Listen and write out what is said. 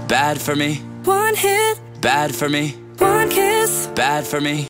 bad for me. One hit, Bad for me. one kiss. Bad for me.